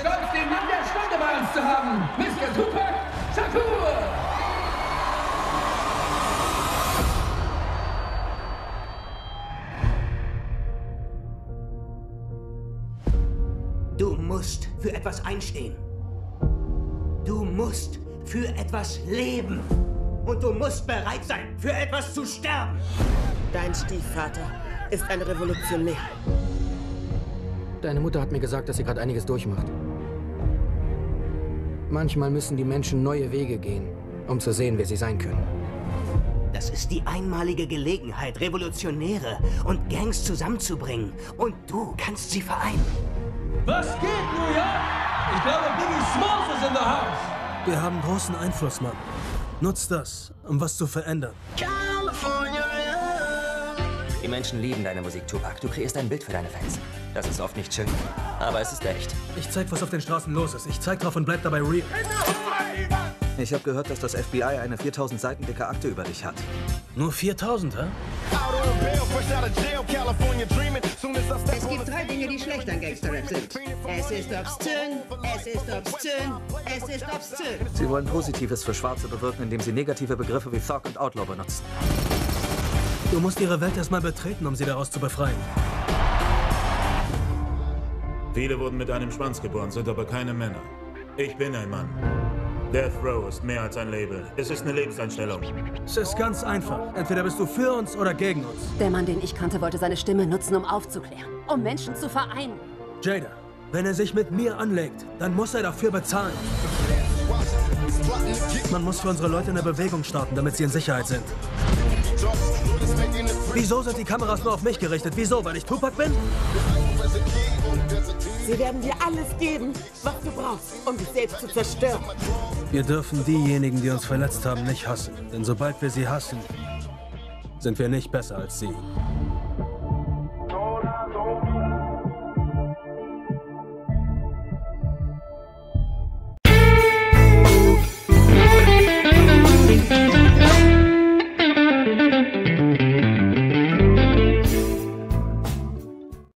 stolz, den Mann der Stunde bei uns zu haben. Mr. Tupac Shakur! Du musst für etwas einstehen. Du musst für etwas leben. Und du musst bereit sein, für etwas zu sterben. Dein Stiefvater ist ein Revolutionär. Deine Mutter hat mir gesagt, dass sie gerade einiges durchmacht. Manchmal müssen die Menschen neue Wege gehen, um zu sehen, wer sie sein können. Das ist die einmalige Gelegenheit, Revolutionäre und Gangs zusammenzubringen. Und du kannst sie vereinen. Was geht, New York? Ich glaube, Biggie Smalls ist in the house. Wir haben großen Einfluss, Mann. Nutzt das, um was zu verändern. Die Menschen lieben deine Musik, Tupac. Du kreierst ein Bild für deine Fans. Das ist oft nicht schön, aber es ist echt. Ich zeig, was auf den Straßen los ist. Ich zeig drauf und bleib dabei real. Ich habe gehört, dass das FBI eine 4000 Seiten dicke Akte über dich hat. Nur 4000, hä? Es gibt 3 Dinge, die schlecht an Gangsterrap sind. Es ist obszön, es ist obszön, es ist obszön. Sie wollen Positives für Schwarze bewirken, indem sie negative Begriffe wie Thug und Outlaw benutzen. Du musst ihre Welt erstmal betreten, um sie daraus zu befreien. Viele wurden mit einem Schwanz geboren, sind aber keine Männer. Ich bin ein Mann. Death Row ist mehr als ein Label. Es ist eine Lebenseinstellung. Es ist ganz einfach. Entweder bist du für uns oder gegen uns. Der Mann, den ich kannte, wollte seine Stimme nutzen, um aufzuklären. Um Menschen zu vereinen. Jada, wenn er sich mit mir anlegt, dann muss er dafür bezahlen. Man muss für unsere Leute eine Bewegung starten, damit sie in Sicherheit sind. Wieso sind die Kameras nur auf mich gerichtet? Wieso? Weil ich Tupac bin? Sie werden dir alles geben, was du brauchst, um dich selbst zu zerstören. Wir dürfen diejenigen, die uns verletzt haben, nicht hassen. Denn sobald wir sie hassen, sind wir nicht besser als sie.